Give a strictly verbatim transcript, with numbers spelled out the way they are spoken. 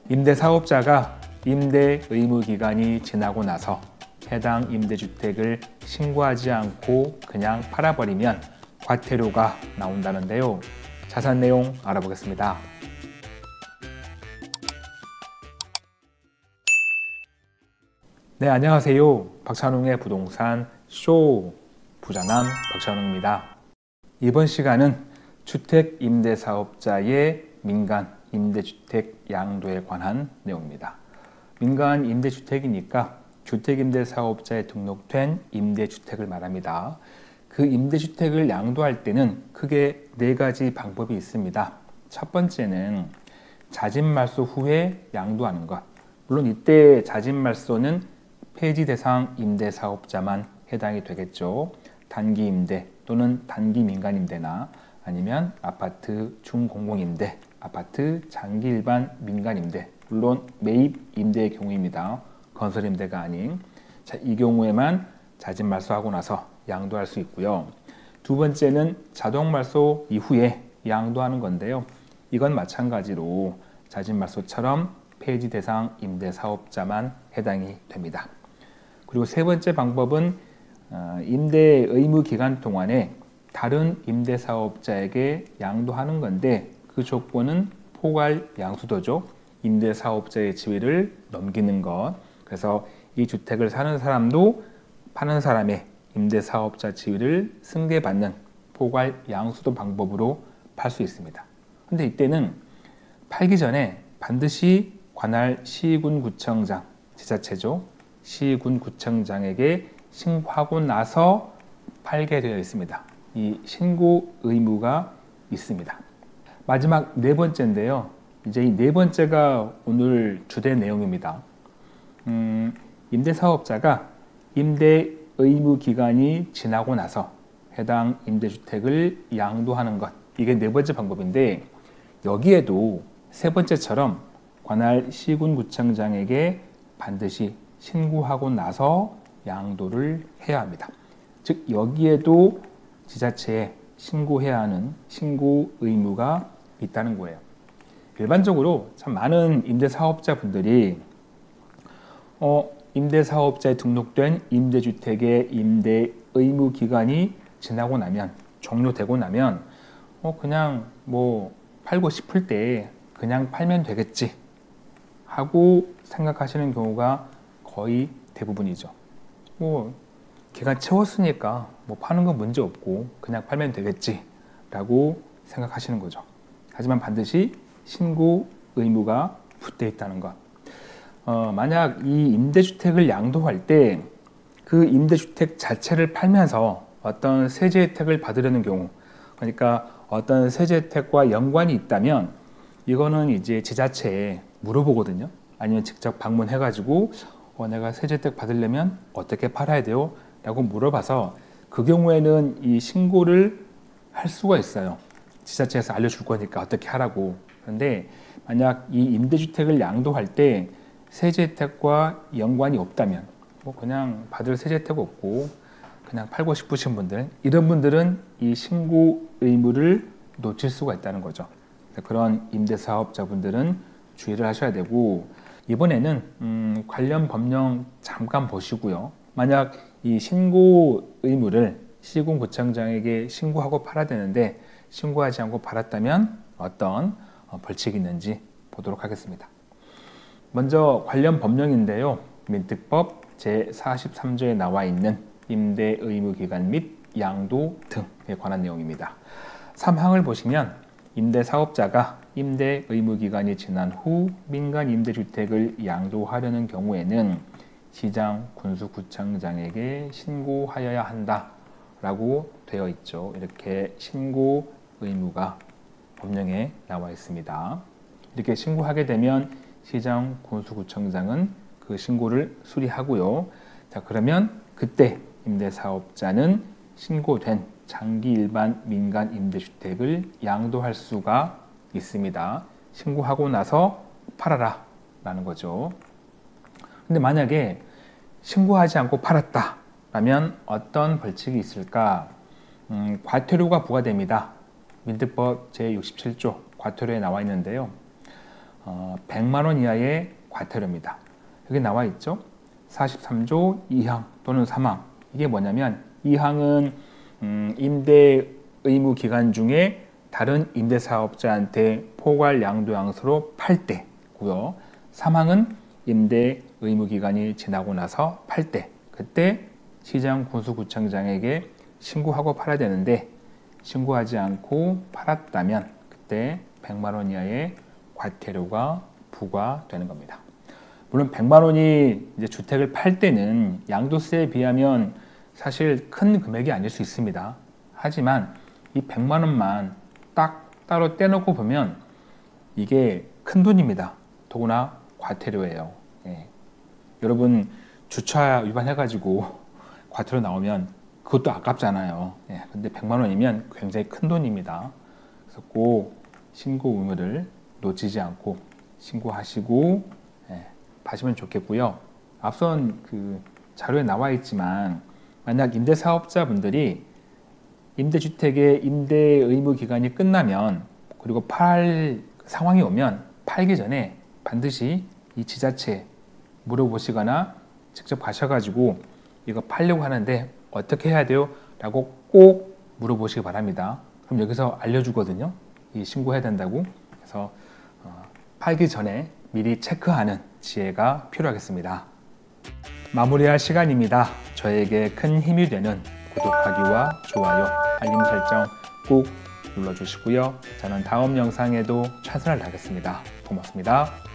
임대사업자가 임대 의무 기간이 지나고 나서 해당 임대주택을 신고하지 않고 그냥 팔아버리면 과태료가 나온다는데요. 자세한 내용 알아보겠습니다. 네, 안녕하세요. 박찬웅의 부동산 쇼 부자남 박찬웅입니다. 이번 시간은 주택 임대사업자의 민간 임대주택 양도에 관한 내용입니다. 민간 임대주택이니까 주택임대사업자에 등록된 임대주택을 말합니다. 그 임대주택을 양도할 때는 크게 네 가지 방법이 있습니다. 첫 번째는 자진말소 후에 양도하는 것. 물론 이때 자진말소는 폐지 대상 임대사업자만 해당이 되겠죠. 단기 임대 또는 단기 민간임대나 아니면 아파트 중공공임대, 아파트 장기 일반 민간임대, 물론 매입 임대의 경우입니다. 건설임대가 아닌. 자, 이 경우에만 자진말소하고 나서 양도할 수 있고요. 두 번째는 자동말소 이후에 양도하는 건데요. 이건 마찬가지로 자진말소처럼 폐지 대상 임대사업자만 해당이 됩니다. 그리고 세 번째 방법은 임대 의무 기간 동안에 다른 임대사업자에게 양도하는 건데 그 조건은 포괄 양수도죠. 임대사업자의 지위를 넘기는 것. 그래서 이 주택을 사는 사람도 파는 사람의 임대사업자 지위를 승계받는 포괄 양수도 방법으로 팔 수 있습니다. 근데 이때는 팔기 전에 반드시 관할 시군구청장, 지자체죠. 시군구청장에게 신고하고 나서 팔게 되어 있습니다. 이 신고 의무가 있습니다. 마지막 네 번째인데요. 이제 이 네 번째가 오늘 주된 내용입니다. 음, 임대사업자가 임대 의무 기간이 지나고 나서 해당 임대주택을 양도하는 것. 이게 네 번째 방법인데 여기에도 세 번째처럼 관할 시군구청장에게 반드시 신고하고 나서 양도를 해야 합니다. 즉 여기에도 지자체에 신고해야 하는 신고 의무가 있다는 거예요. 일반적으로 참 많은 임대사업자분들이 어, 임대사업자에 등록된 임대주택의 임대 의무 기간이 지나고 나면 종료되고 나면 어, 그냥 뭐 팔고 싶을 때 그냥 팔면 되겠지 하고 생각하시는 경우가 거의 대부분이죠. 뭐 기간 채웠으니까 뭐 파는 건 문제 없고 그냥 팔면 되겠지 라고 생각하시는 거죠. 하지만 반드시 신고 의무가 붙어 있다는 것. 어, 만약 이 임대주택을 양도할 때 그 임대주택 자체를 팔면서 어떤 세제 혜택을 받으려는 경우, 그러니까 어떤 세제 혜택과 연관이 있다면 이거는 이제 지자체에 물어보거든요. 아니면 직접 방문해가지고 어, 내가 세제 혜택 받으려면 어떻게 팔아야 돼요? 라고 물어봐서 그 경우에는 이 신고를 할 수가 있어요. 지자체에서 알려줄 거니까 어떻게 하라고. 그런데 만약 이 임대주택을 양도할 때 세제 혜택과 연관이 없다면 뭐 그냥 받을 세제 혜택 없고 그냥 팔고 싶으신 분들, 이런 분들은 이 신고 의무를 놓칠 수가 있다는 거죠. 그런 임대사업자분들은 주의를 하셔야 되고, 이번에는 음, 관련 법령 잠깐 보시고요. 만약 이 신고 의무를 시군구청장에게 신고하고 팔아야 되는데 신고하지 않고 팔았다면 어떤 벌칙이 있는지 보도록 하겠습니다. 먼저 관련 법령인데요. 민특법 제사십삼 조에 나와 있는 임대 의무 기간 및 양도 등에 관한 내용입니다. 삼 항을 보시면 임대사업자가 임대 의무 기간이 지난 후 민간 임대주택을 양도하려는 경우에는 시장 군수구청장에게 신고하여야 한다 라고 되어 있죠. 이렇게 신고 의무가 법령에 나와 있습니다. 이렇게 신고하게 되면 시장 군수구청장은 그 신고를 수리하고요. 자, 그러면 그때 임대사업자는 신고된 장기 일반 민간 임대주택을 양도할 수가 있습니다. 신고하고 나서 팔아라 라는 거죠. 근데 만약에 신고하지 않고 팔았다 라면 어떤 벌칙이 있을까? 음, 과태료가 부과됩니다. 민특법 제육십칠 조 과태료에 나와 있는데요. 어, 백만 원 이하의 과태료입니다. 여기 나와 있죠. 사십삼 조 이 항 또는 삼 항. 이게 뭐냐면 이 항은 음, 임대 의무 기간 중에 다른 임대사업자한테 포괄 양도양수로 팔 때고요. 삼 항은 임대 의무 기간이 지나고 나서 팔 때, 그때 시장 군수구청장에게 신고하고 팔아야 되는데 신고하지 않고 팔았다면 그때 백만 원 이하의 과태료가 부과되는 겁니다. 물론 백만 원이 이제 주택을 팔 때는 양도세에 비하면 사실 큰 금액이 아닐 수 있습니다. 하지만 이 백만 원만 딱 따로 떼놓고 보면 이게 큰 돈입니다. 더구나 과태료예요. 예. 여러분 주차 위반해가지고 과태료 나오면 그것도 아깝잖아요. 예. 근데 백만 원이면 굉장히 큰 돈입니다. 그래서 꼭 신고 의무를 놓치지 않고 신고하시고 예, 파시면 좋겠고요. 앞선 그 자료에 나와 있지만 만약 임대사업자분들이 임대주택의 임대 의무 기간이 끝나면 그리고 팔 상황이 오면 팔기 전에 반드시 이 지자체 물어보시거나 직접 가셔가지고 이거 팔려고 하는데 어떻게 해야 돼요? 라고 꼭 물어보시기 바랍니다. 그럼 여기서 알려주거든요. 이 신고해야 된다고. 그래서 어, 팔기 전에 미리 체크하는 지혜가 필요하겠습니다. 마무리할 시간입니다. 저에게 큰 힘이 되는 구독하기와 좋아요, 알림 설정 꼭 눌러주시고요. 저는 다음 영상에도 최선을 다하겠습니다. 고맙습니다.